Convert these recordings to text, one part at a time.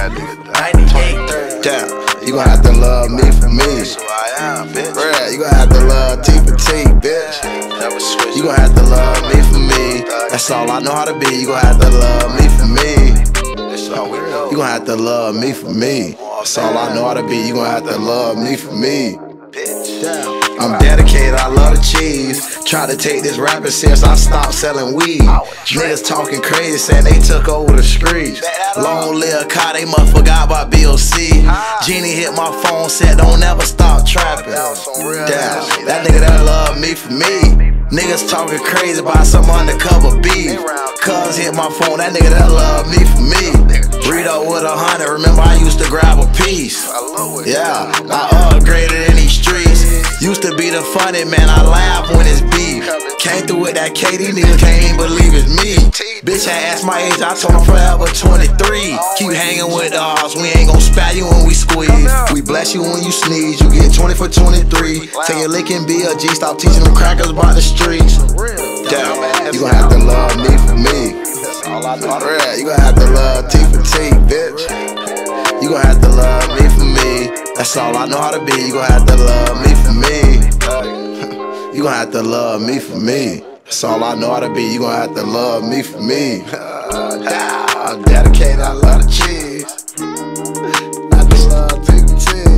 that nigga. Damn, you gon' have to love me for me. That's who I am, bitch. Bruh, you gon' have to love T for T, bitch. You gon' have to love me for me. That's all I know how to be. You gon' have to love me for me. That's all we know. You gon' have to love me for me. That's all I know how to be. You gon' have to love me for me. I'm dedicated, I love the cheese. Try to take this rapping since I stopped selling weed. Niggas talking crazy, saying they took over the streets. Long live Kai, they must forgot about BOC. Genie hit my phone, said don't ever stop trapping. Damn, that nigga that love me for me. Niggas talking crazy about some undercover beef. Cuz hit my phone, that nigga that love me for me. Rito with 100, remember I used to grab a piece. Yeah, I upgraded in these streets. Used to be the funny man, I laugh when it's beef. Came through with that KD, niggas can't even believe it's me. Bitch, I asked my age, I told him forever 23. Keep hanging with the odds, we ain't gon' spat you when we squeeze. We bless you when you sneeze, you get 20 for 23. Take a lick and be a G, stop teaching them crackers about the streets. Damn, you gon' have to love me for me. You gon' have to love T for T, bitch. You gon' have to love me for me. That's all I know how to be. You gon' have to love me for me. You gon' have to love me for me. That's all I know how to be. You gon' have to love me for me. I'm dedicated, I love the cheese. I just love T for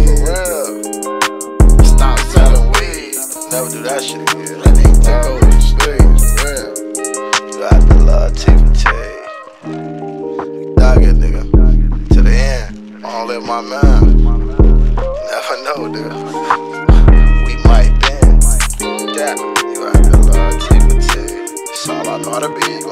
T. Stop selling weed. Never do that shit again. That ain't take over the streets. You got to love T for T. Dog it, nigga. To the end. I don't live my man. Never know, nigga. We might bend. Yeah, you have to love T for T. That's all I know how to be.